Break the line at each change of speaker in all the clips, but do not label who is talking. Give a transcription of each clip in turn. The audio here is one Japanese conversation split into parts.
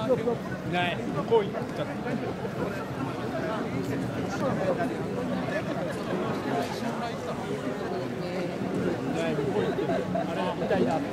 ない。こういっちゃった。あれみたいな。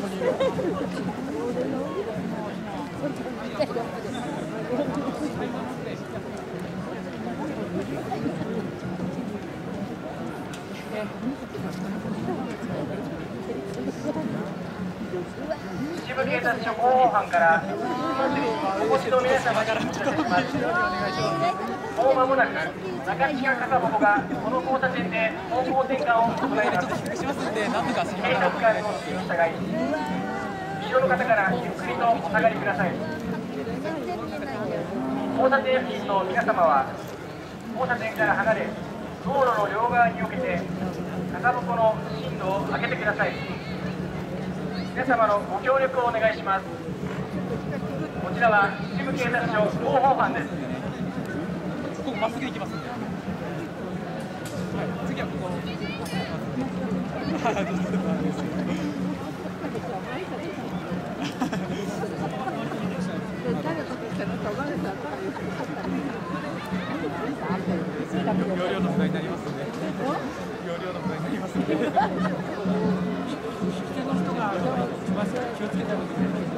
秩父警察署広報班からお越しの皆様からお伝えします。もう間もなく中近笠鉾がこの交差点で方向転換を行います。警察官の指示に従い、後ろの方からゆっくりとお下がりください。交差点付近の皆様は交差点から離れ、道路の両側に避けて笠鉾の進路を開けてください。皆様のご協力をお願いします。こちらは秩父警察署広報班です。
ここまっすぐ行きますんで。次はここ。容量の負担になりますので。容量の負担になりますので。人が気をつけてください。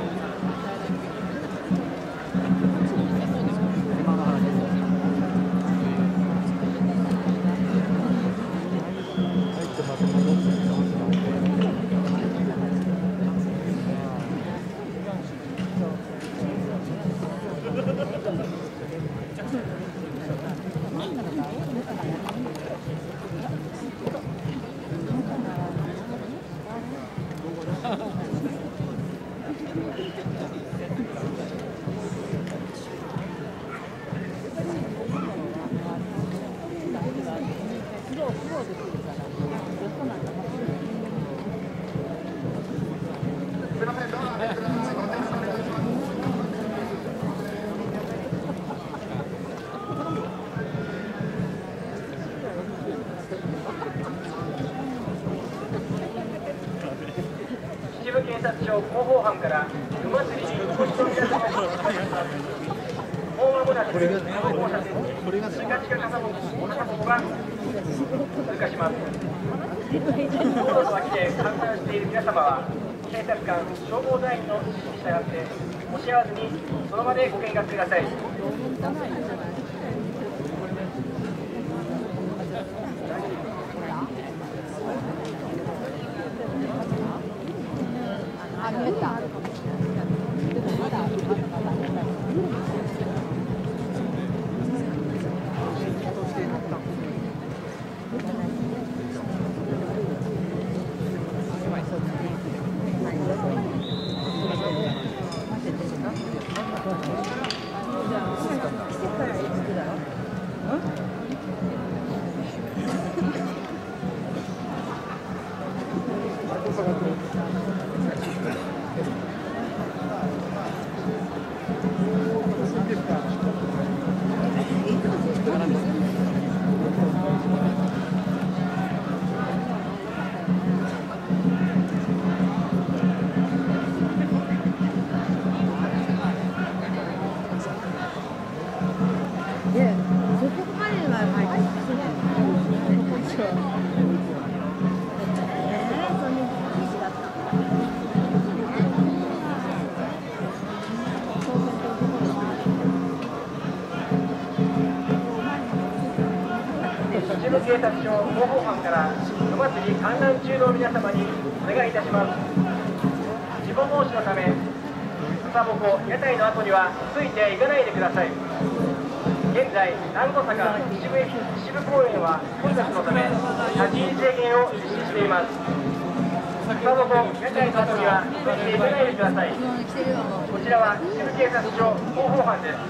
秩父警察署広報班から馬釣りにお越しの皆様にお伝えします。もう間もなくこの交差点に近々笠鉾が通過します。道路の脇で観覧している皆様は警察官、消防隊員の指示に従って押し合わずにその場でご見学ください。秩父警察署広報班から馬祭り観覧中の皆様にお願いいたします。事故防止のため笠鉾屋台の後にはついていかないでください。現在南小坂秩父公園は混雑のため立ち入り制限を実施しています。笠鉾屋台の後にはついていかないでください。こちらは秩父警察署広報班です。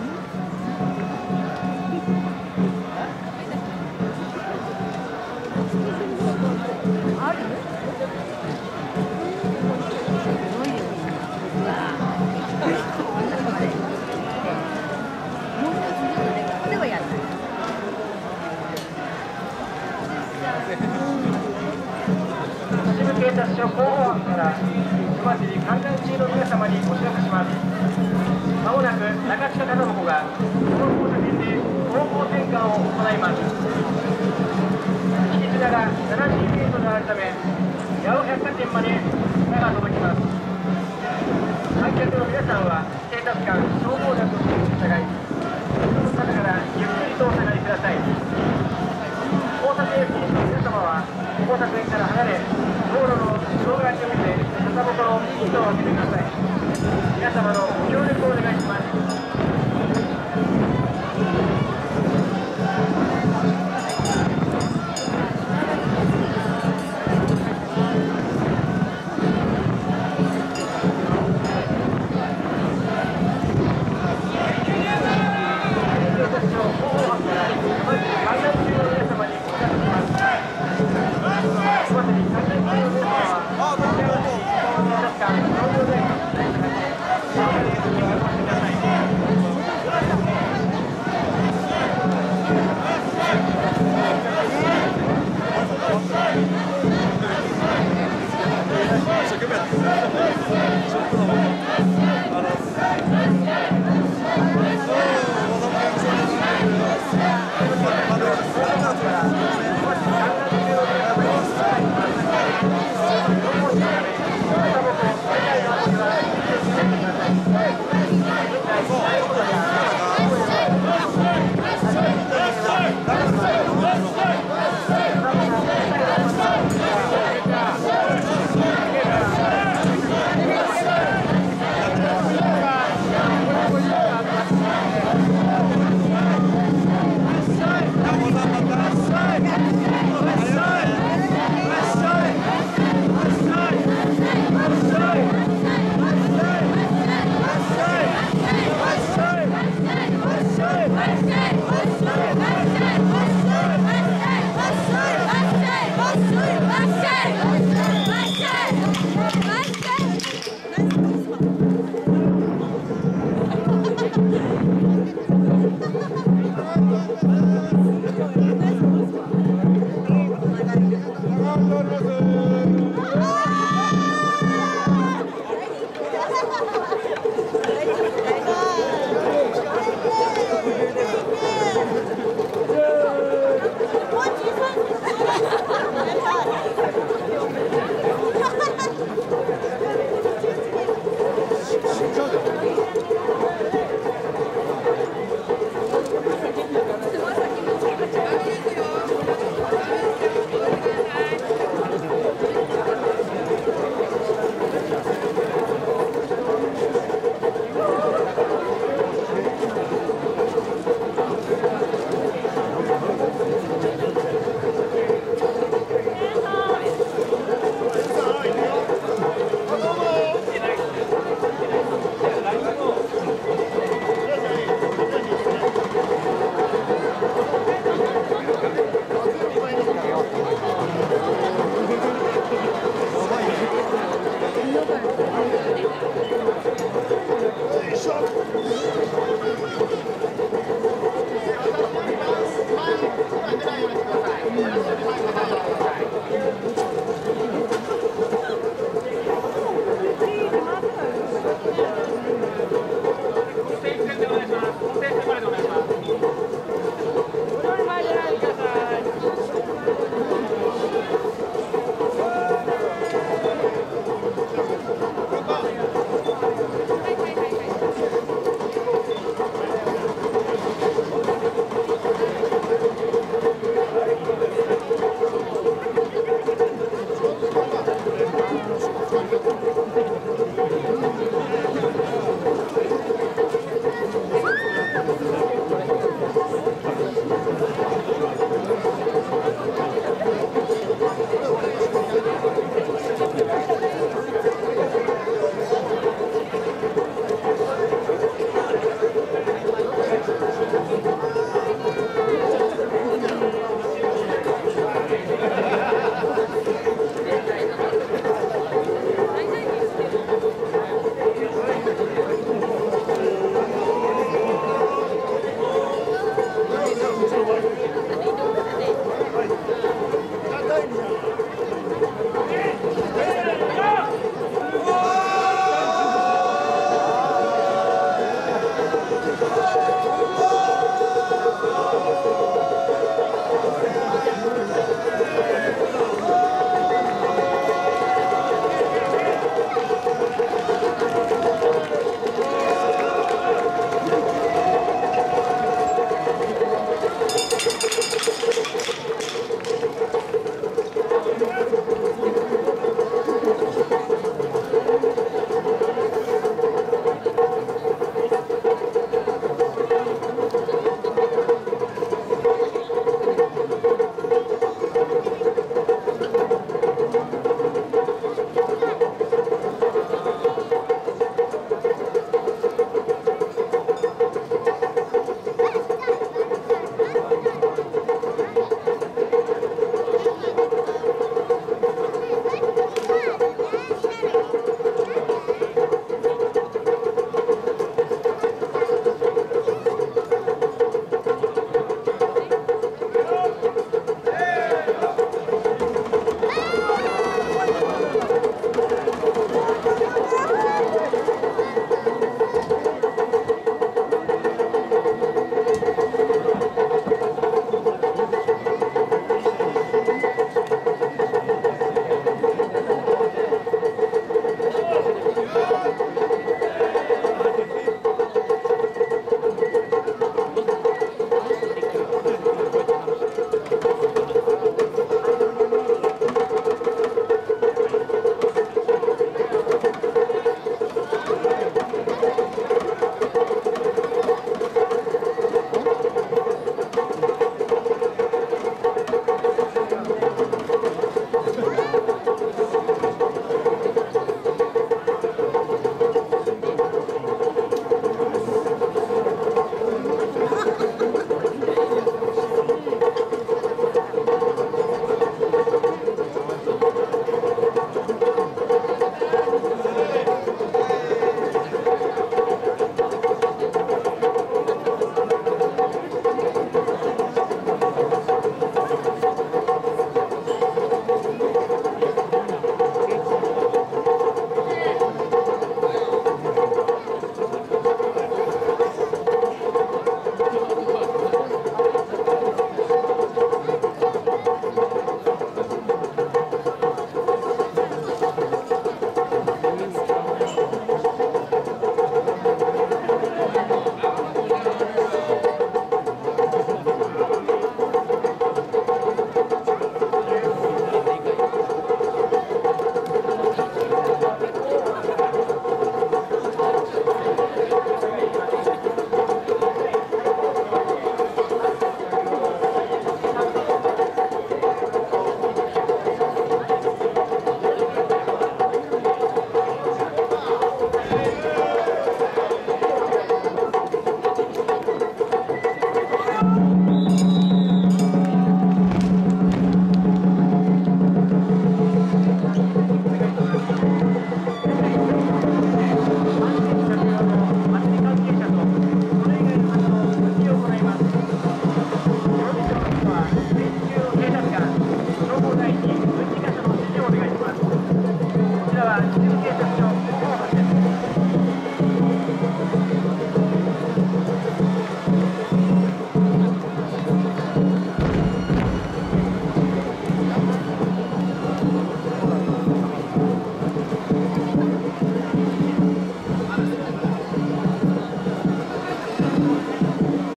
警察署広報班から馬祭り観覧中の皆様にお知らせします。まもなく中地下風鉾がこの交差点で方向転換を行います。敷地が70メートルあるため、八尾百貨店まで砂が届きます。観客の皆さんは警察官、消防団の指示に従い、後ろの方からゆっくりとお下がりください。交差点付近の皆様は交差点から離れ、道路の両側において傘鉾のシートを開けてください。皆様の